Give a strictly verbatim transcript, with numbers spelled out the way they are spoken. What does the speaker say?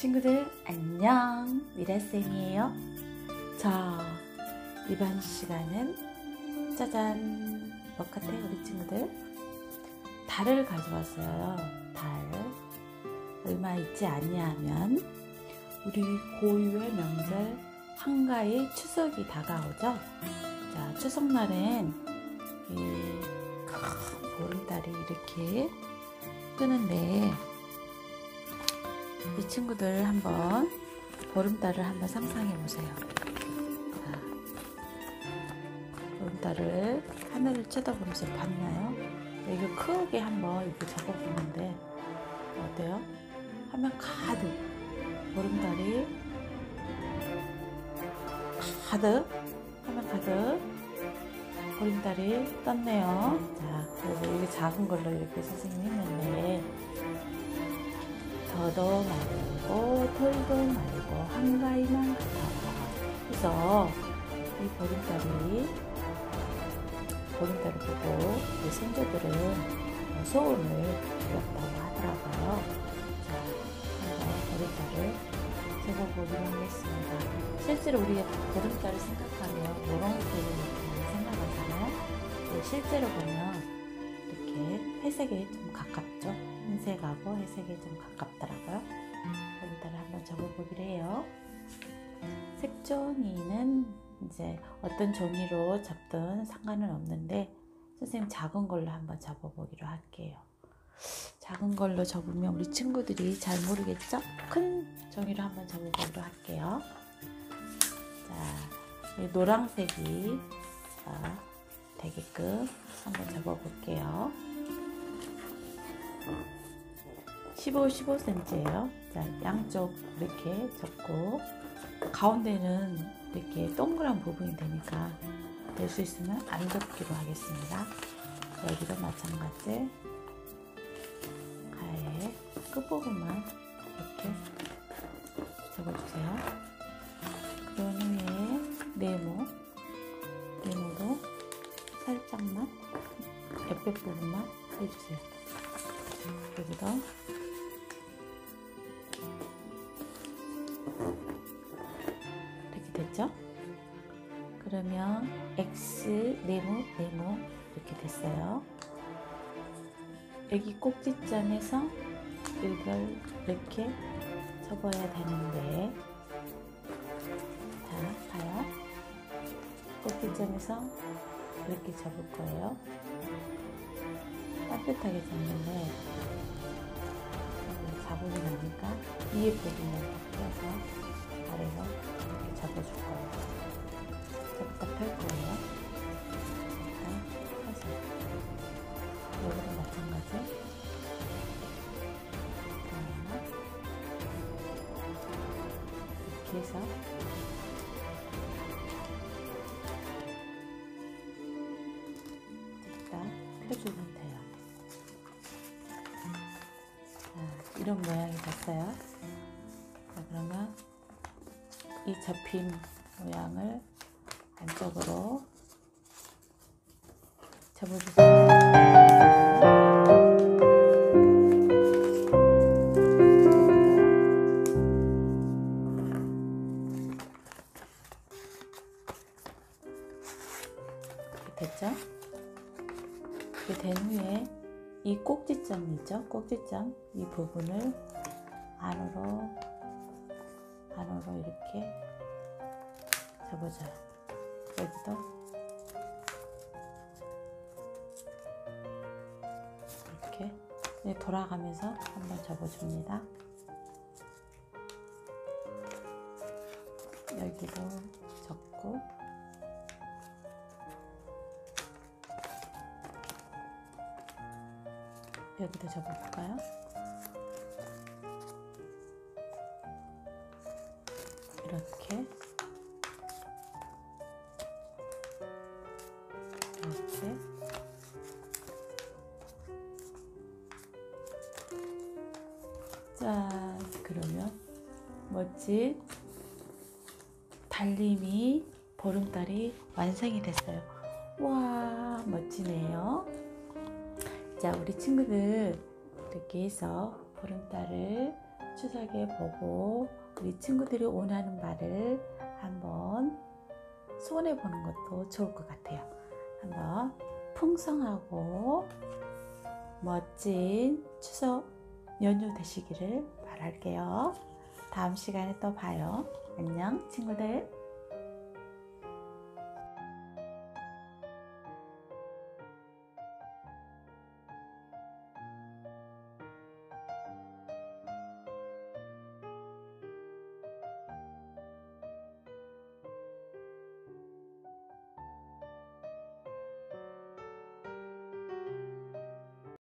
친구들 안녕, 미라쌤이에요. 자, 이번 시간은 짜잔, 뭐 같아 우리 친구들? 달을 가져왔어요. 달. 얼마 있지 않냐면 우리 고유의 명절 한가위 추석이 다가오죠. 자, 추석날엔 이 큰 보름달이 이렇게 뜨는데 이 친구들 한번 보름달을 한번 상상해 보세요. 자, 보름달을 하늘을 쳐다보면서 봤나요? 이거 크게 한번 이렇게 잡아보는데 어때요? 화면 가득 보름달이 가득 화면 가득 보름달이 떴네요. 자, 그리고 이게 작은 걸로 이렇게 선생님이 했는데 더도 말고 털도 말고 한가위만 같아. 그래서 이 보름달이 보름달을 보고 우리 선조들은 소원을 빌었다고 하더라고요. 자, 한번 보름달을 적어보기로 하겠습니다. 실제로 우리가 보름달을 생각하면 노란색을 생각하잖아요. 실제로 보면 이렇게 회색에 좀 가깝죠. 흰색하고 회색에 좀 가깝더라고요. 보름달을 한번 접어보기로 해요. 색종이는 이제 어떤 종이로 접든 상관은 없는데 선생님 작은 걸로 한번 접어보기로 할게요. 작은 걸로 접으면 우리 친구들이 잘 모르겠죠? 큰 종이로 한번 접어보기로 할게요. 자, 이 노란색이 자, 되게끔 한번 접어볼게요. 십오, 십오 센티미터예요. 자, 양쪽 이렇게 접고 가운데는 이렇게 동그란 부분이 되니까 될 수 있으면 안 접기로 하겠습니다. 여기도 마찬가지 가에 끝부분만 이렇게 접어주세요. 그런 후에 네모 네모도 살짝만 옆에 부분만 해주세요. 여기도 이렇게 됐죠? 그러면 X 네모 네모 이렇게 됐어요. 여기 꼭지점에서 이걸 이렇게 접어야 되는데 자, 봐요. 꼭지점에서 이렇게 접을 거예요. 따뜻하게 잡는데 잡으면 나니까 위에 부분을 펴서 아래로 이렇게 잡아줄 거예요. 접다 펼 거예요. 접다 펴서 여기도 마찬가지. 이렇게 해서 펴주면 돼요. 자, 이런 모양이 됐어요. 자, 그러면 이 접힌 모양을 안쪽으로 접어주세요. 됐죠? 이렇게 된 후에 이 꼭지점 있죠? 꼭지점 이 부분을 안으로 안으로 이렇게 접어줘요. 여기도 이렇게 돌아가면서 한번 접어줍니다. 여기도 접고 여기도 접어볼까요? 이렇게 이렇게 자, 그러면 멋진 달림이 보름달이 완성이 됐어요. 와, 멋지네요. 자, 우리 친구들 이렇게 해서 보름달을 추석에 보고 우리 친구들이 원하는 말을 한번 소원해 보는 것도 좋을 것 같아요. 한번 풍성하고 멋진 추석 연휴 되시기를 바랄게요. 다음 시간에 또 봐요. 안녕 친구들.